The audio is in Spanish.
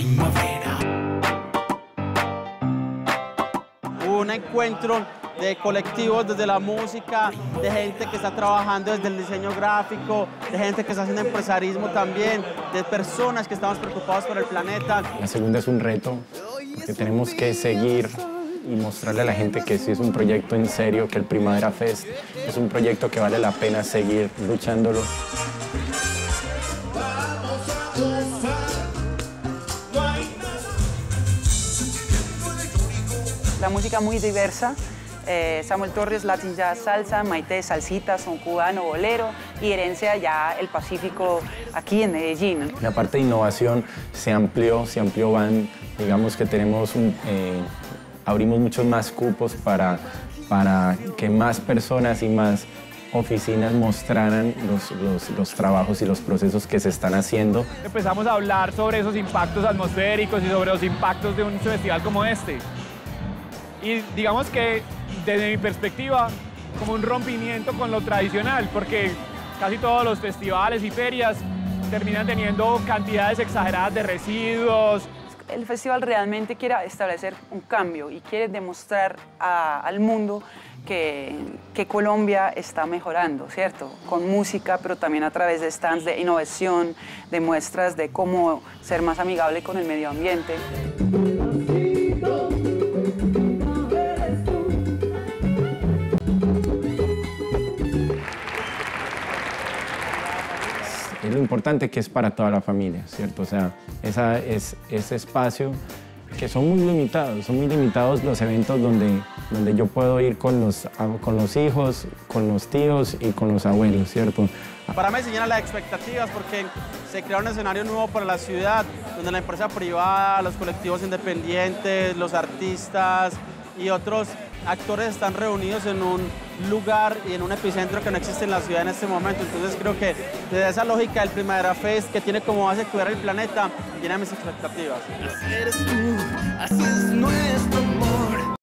primavera. Un encuentro de colectivos desde la música, de gente que está trabajando desde el diseño gráfico, de gente que está haciendo empresarismo también, de personas que estamos preocupados por el planeta. La segunda es un reto, que tenemos que seguir y mostrarle a la gente que sí es un proyecto en serio, que el Primavera Fest es un proyecto que vale la pena seguir luchándolo. La música muy diversa. Samuel Torres, Latin Jazz, Salsa, Maite, Salsita, son cubano, bolero y herencia ya el Pacífico aquí en Medellín. La parte de innovación se amplió, digamos que tenemos abrimos muchos más cupos para que más personas y más oficinas mostraran los trabajos y los procesos que se están haciendo. Empezamos a hablar sobre esos impactos atmosféricos y sobre los impactos de un festival como este. Y digamos que, desde mi perspectiva, como un rompimiento con lo tradicional, porque casi todos los festivales y ferias terminan teniendo cantidades exageradas de residuos. El festival realmente quiere establecer un cambio y quiere demostrar al mundo que Colombia está mejorando, ¿cierto? Con música, pero también a través de stands de innovación, de muestras de cómo ser más amigable con el medio ambiente. Es lo importante que es para toda la familia, ¿cierto? O sea, ese espacio que son muy limitados los eventos donde yo puedo ir con los hijos, con los tíos y con los abuelos, ¿cierto? Para mí se llenan las expectativas porque se crea un escenario nuevo para la ciudad, donde la empresa privada, los colectivos independientes, los artistas y otros actores están reunidos en un lugar y en un epicentro que no existe en la ciudad en este momento. Entonces creo que desde esa lógica del Primavera Fest, que tiene como base cuidar el planeta, llena mis expectativas. Eres tú, así es nuestro